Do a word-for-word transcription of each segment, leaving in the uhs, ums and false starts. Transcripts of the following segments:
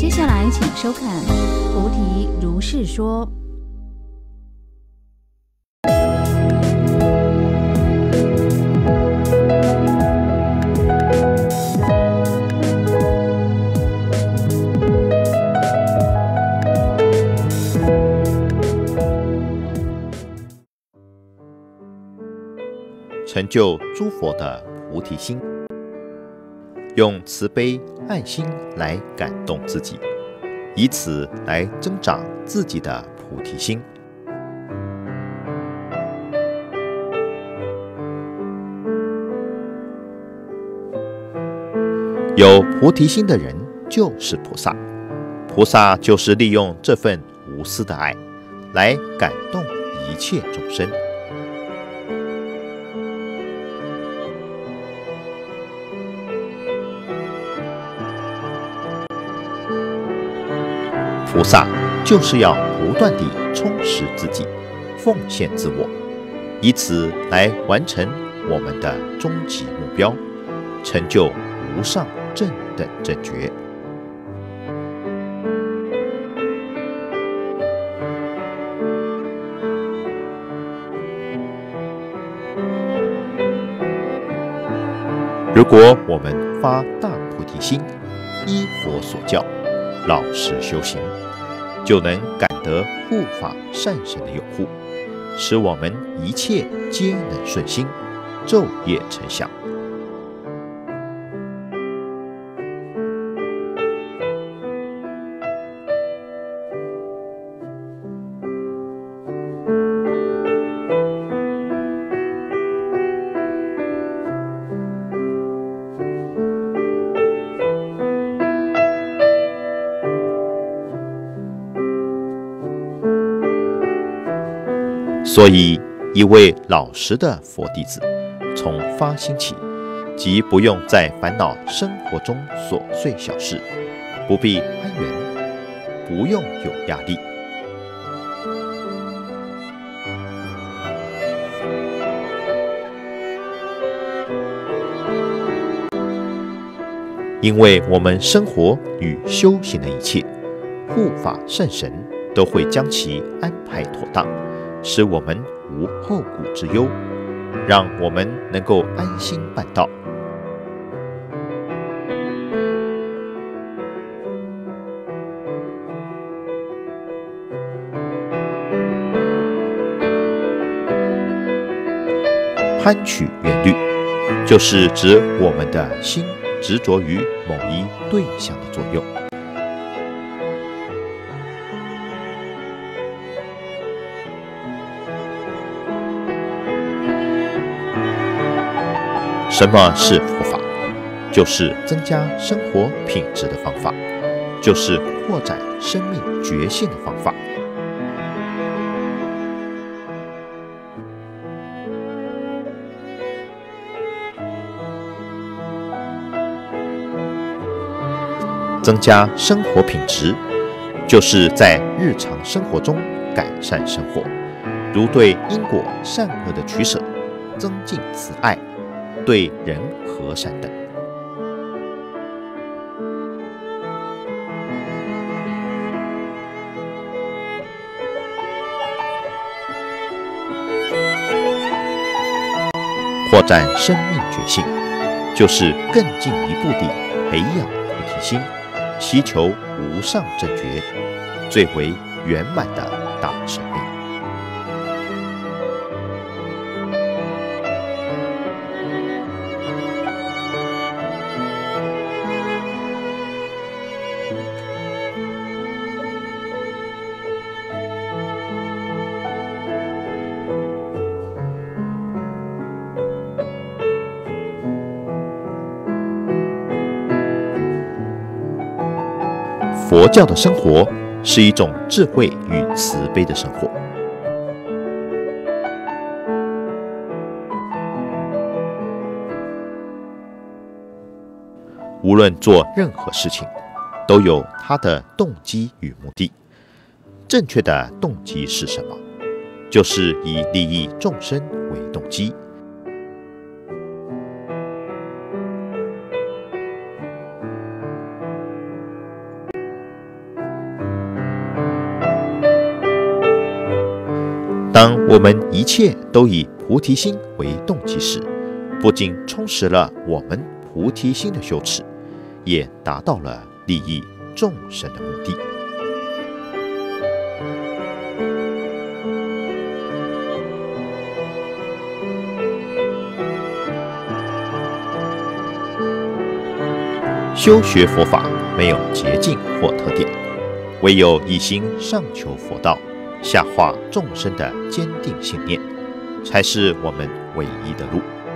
接下来请收看《菩提如是说》。 成就诸佛的菩提心，用慈悲爱心来感动自己，以此来增长自己的菩提心。有菩提心的人就是菩萨，菩萨就是利用这份无私的爱来感动一切众生。菩萨就是要不断地充实自己，奉献自我，以此来完成我们的终极目标，成就无上正等正觉。如果我们发大菩提心，依佛所教，老实修行，就能感得护法善神的拥护，使我们一切皆能顺心，昼夜承享。所以，一位老实的佛弟子，从发心起，即不用再烦恼生活中琐碎小事，不必攀缘，不用有压力。因为我们生活与修行的一切，护法善神都会将其安排妥当，使我们无后顾之忧，让我们能够安心办道。攀取缘虑，就是指我们的心执着于某一对象的作用。什么是佛法？就是增加生活品质的方法，就是扩展生命觉性的方法。增加生活品质，就是在日常生活中改善生活，如对因果善恶的取舍，增进慈爱，对人和善等。扩展生命觉性，就是更进一步地培养菩提心，祈求无上正觉，最为圆满的大生命。佛教的生活是一种智慧与慈悲的生活。无论做任何事情，都有它的动机与目的。正确的动机是什么？就是以利益众生为动机。 当我们一切都以菩提心为动机时，不仅充实了我们菩提心的修持，也达到了利益众生的目的。修学佛法没有捷径或特点，唯有一心上求佛道，下化众生的坚定信念，才是我们唯一的路。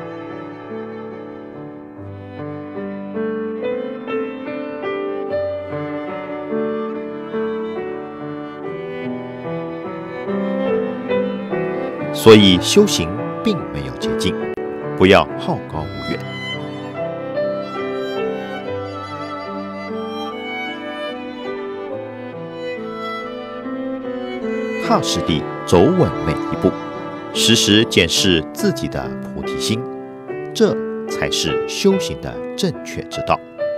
所以修行并没有捷径，不要好高骛远。踏实地走稳每一步，时时检视自己的菩提心，这才是修行的正确之道。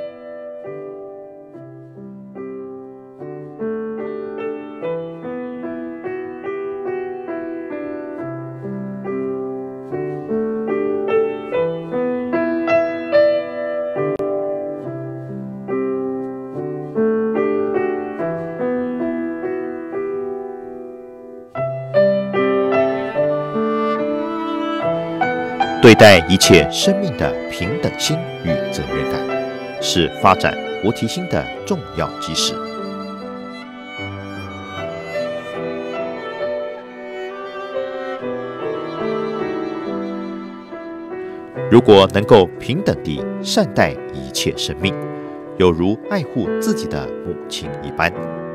对待一切生命的平等心与责任感，是发展菩提心的重要基石。如果能够平等地善待一切生命，有如爱护自己的母亲一般，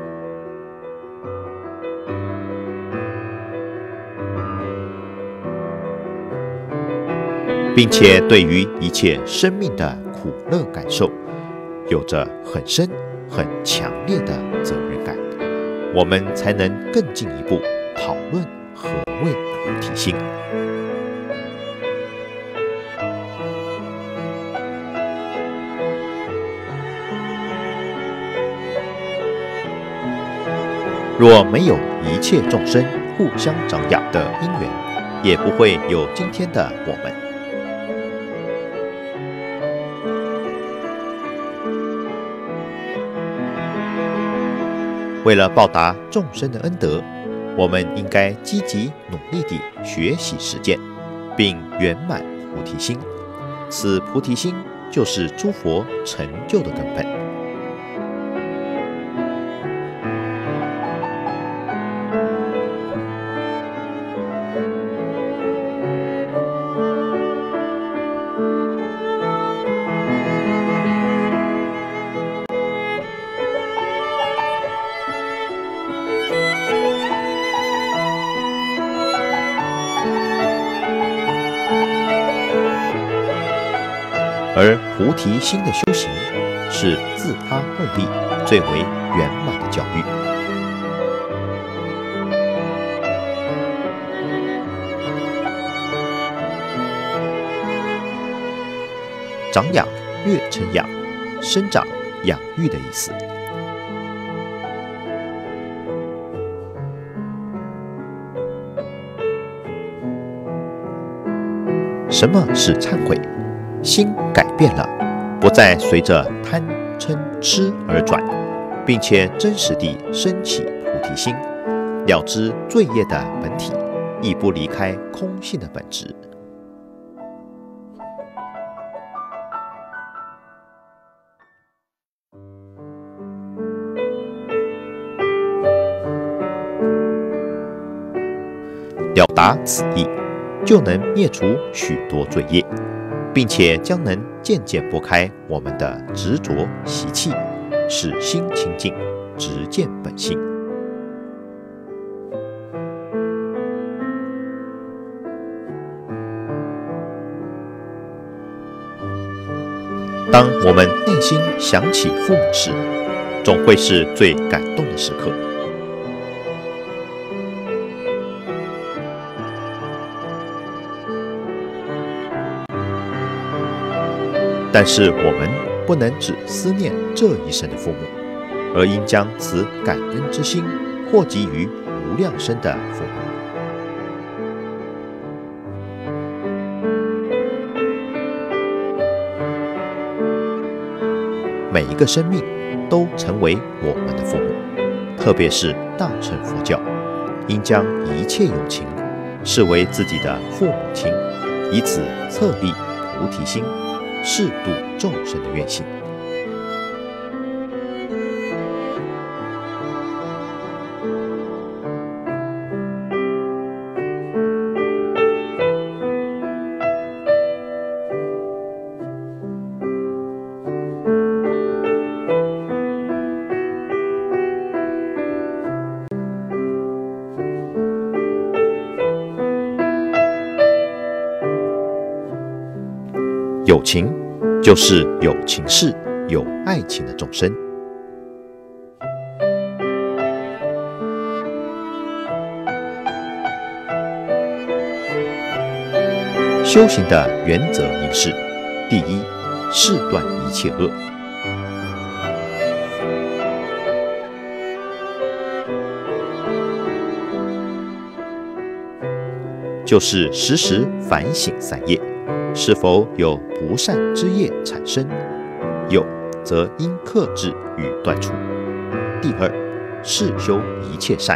并且对于一切生命的苦乐感受，有着很深、很强烈的责任感，我们才能更进一步讨论何谓菩提心。若没有一切众生互相长养的因缘，也不会有今天的我们。为了报答众生的恩德，我们应该积极努力地学习实践，并圆满菩提心。此菩提心就是诸佛成就的根本。而菩提心的修行，是自他目的最为圆满的教育。长养略称养，生长养育的意思。什么是忏悔？心改变了，不再随着贪嗔痴而转，并且真实地升起菩提心，了知罪业的本体，亦不离开空性的本质。了达此意，就能灭除许多罪业，并且将能渐渐拨开我们的执着习气，使心清净，直见本性。当我们内心想起父母时，总会是最感动的时刻。但是我们不能只思念这一生的父母，而应将此感恩之心扩及于无量生的父母。 每一个生命都成为我们的父母，特别是大乘佛教，应将一切有情视为自己的父母亲，以此策立菩提心，誓度众生的愿心。有情就是有情事、有爱情的众生。修行的原则应是：第一，誓断一切恶；就是时时反省三业。是否有不善之业产生？有，则应克制与断除。第二，誓修一切善。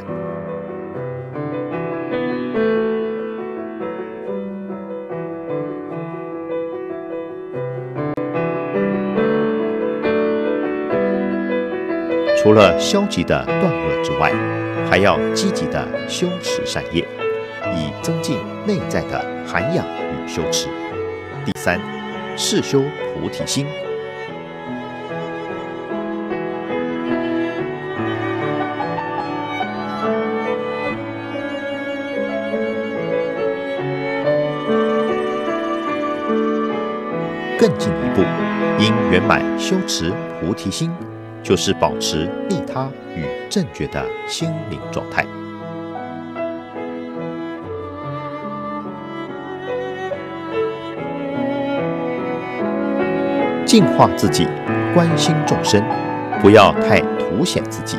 除了消极的断恶之外，还要积极的修持善业，以增进内在的涵养与修持。第三，誓修菩提心。更进一步，应圆满修持菩提心，就是保持利他与正觉的心灵状态。净化自己，关心众生，不要太凸显自己。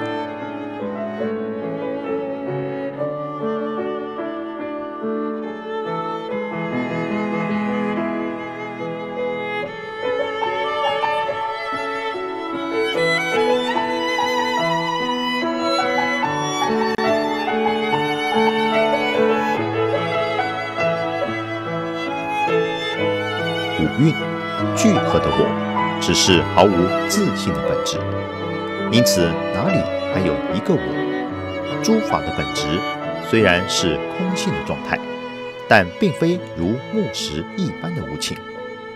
五蕴聚合的我，只是毫无自性的本质，因此哪里还有一个我？诸法的本质虽然是空性的状态，但并非如木石一般的无情。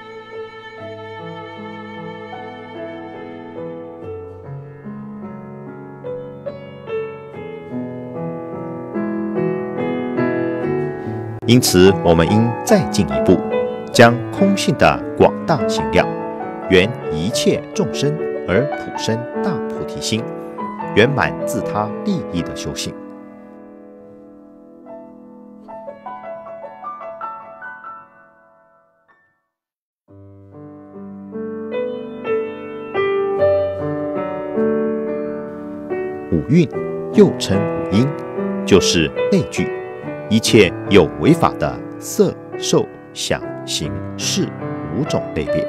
因此，我们应再进一步，将空性的广大行量，圆一切众生而普生大菩提心，圆满自他利益的修行。五蕴又称五阴，就是内聚一切有为法的色、受、想、行、识五种类别。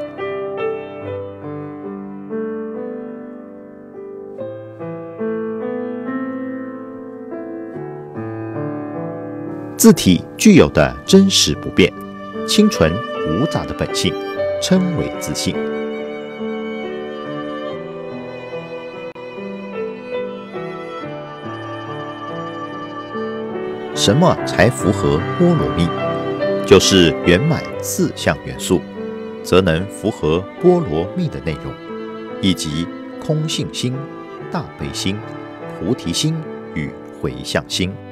自体具有的真实不变、清纯无杂的本性，称为自性。什么才符合波罗蜜？就是圆满四项元素，则能符合波罗蜜的内容，以及空性心、大悲心、菩提心与回向心。